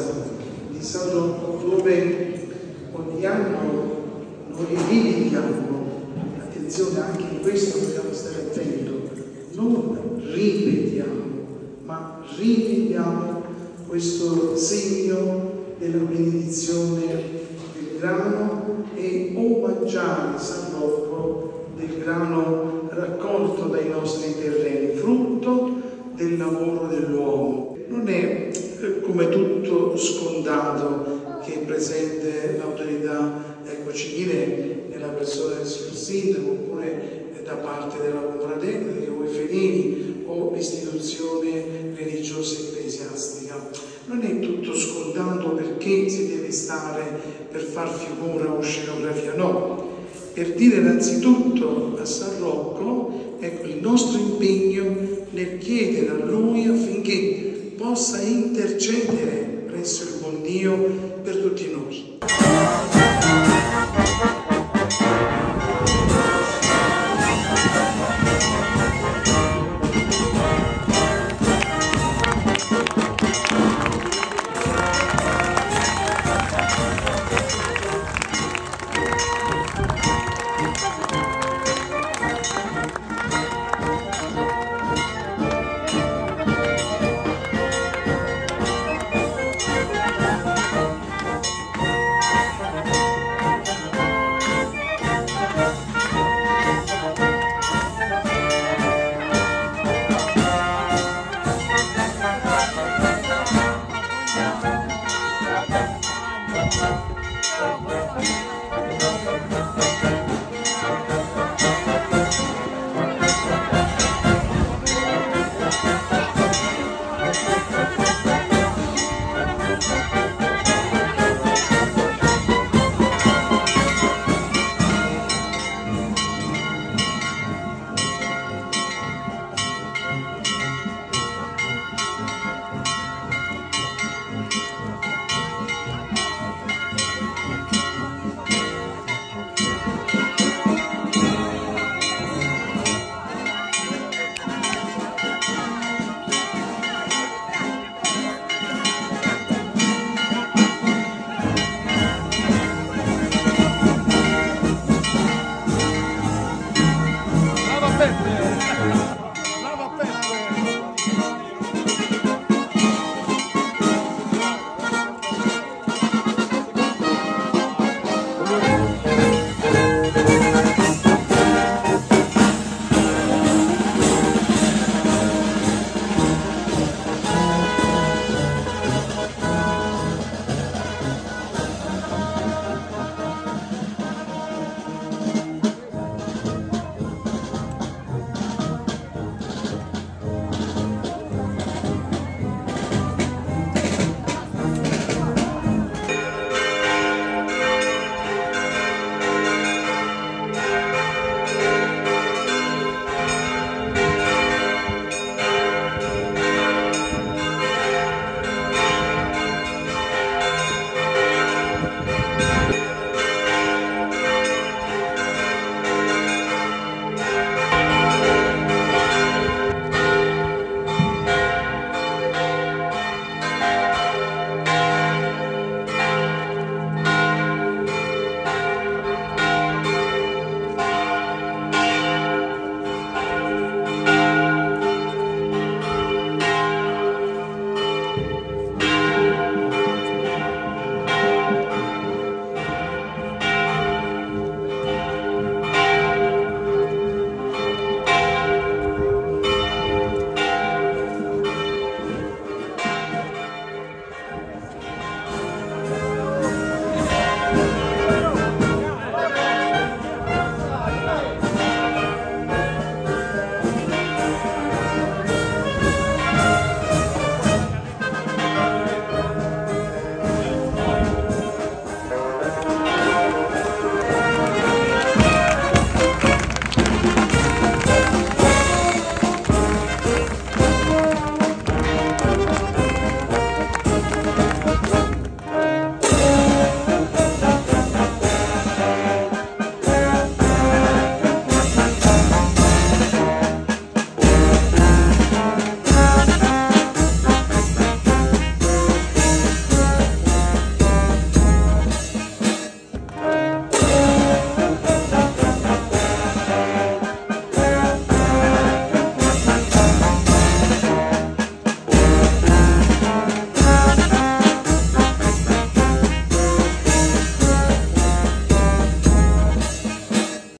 di San Rocco, dove ogni anno noi rivediamo, attenzione anche in questo dobbiamo stare attenti, non ripetiamo, ma rivediamo questo segno della benedizione del grano e omaggiare San Rocco del grano raccolto dai nostri terreni, frutto del lavoro dell'uomo. Non è come tutto scontato che è presente l'autorità civile nella persona del signor sindaco oppure da parte della confraternita o i fedeli o l'istituzione religiosa ecclesiastica. Non è tutto scontato perché si deve stare per far figura o scenografia, no. Per dire innanzitutto a San Rocco, ecco, il nostro impegno nel chiedere a Lui affinché possa intercedere presso il buon Dio per tutti noi.